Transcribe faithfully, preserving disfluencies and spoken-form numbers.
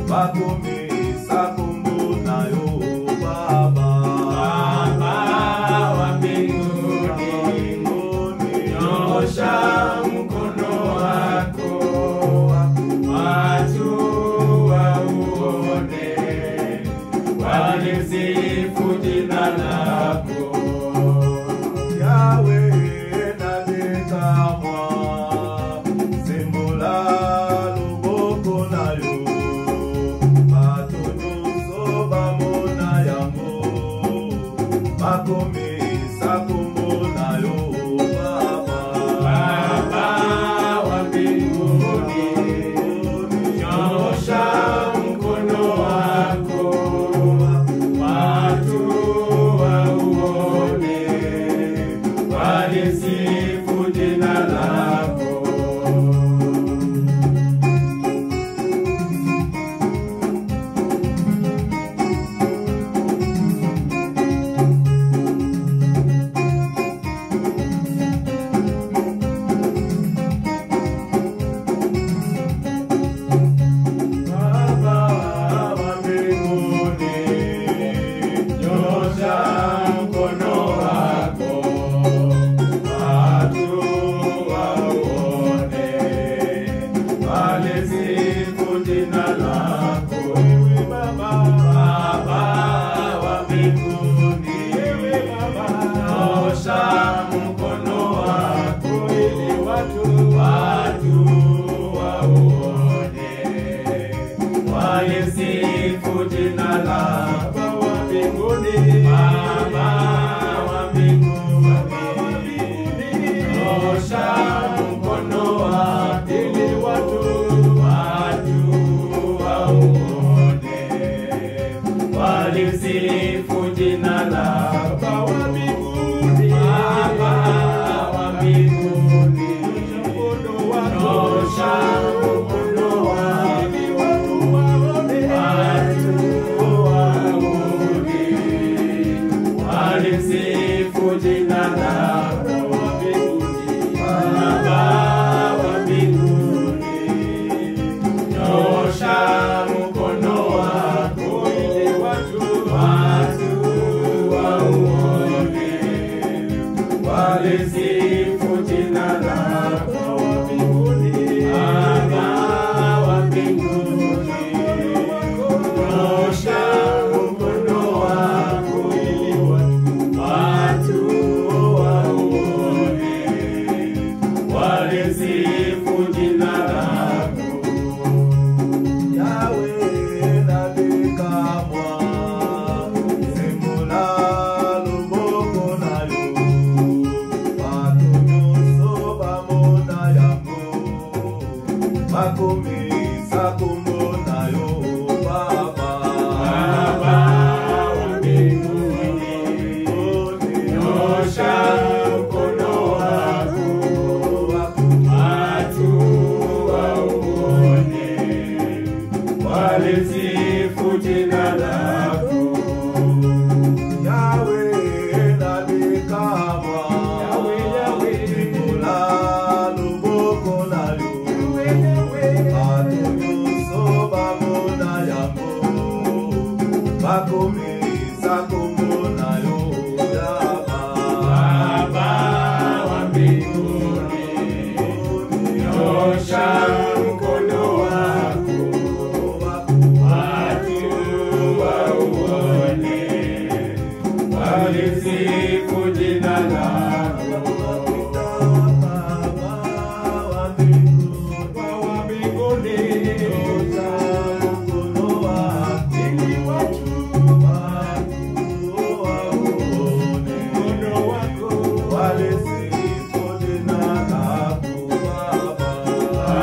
wakumisa kumbunayo Baba. Baba wa mbinguni, nyosha mkono wako, watu wauone, walisifu jina lako. Yahweh nabekamwa, simbola luboko nayo, batunuso bamona yango, bakomisa kumbonayo Baba. Baba wa mbinguni, nyosha mkono wako, watu wauone, walisifu jina lako. Baba wa mbinguni, nyosha mkono wako, watu wauone, walisifu jina lako. Baba wa mbinguni, nyosha mkono wako, watu wauone, walisifu jina lako. Baba wa mbinguni, nyosha mkono wako, watu wauone, walisifu jina lako. Baba wa mbinguni, nyosha mkono wako, watu waone, walisifu jina lako. Baba wa mbinguni, nyosha mkono wako, watu waone, walisifu jina lako. Baba wa mbinguni, nyosha mkono wako, watu waone, walisifu jina lako. Yahweh nabekamwa, simbola luboko nayo, batunuso bamona yango, bakomisa kumbonayo Baba. Baba wa mbinguni, nyosha mkono wako, watu wauone, walisifu jina lako. Yahweh nabekamwa, simbola luboko nayo, batunuso bamona yango, bakomisa kumbonayo Baba. Baba wa mbinguni, nyosha mkono wako, watu wauone, walisifu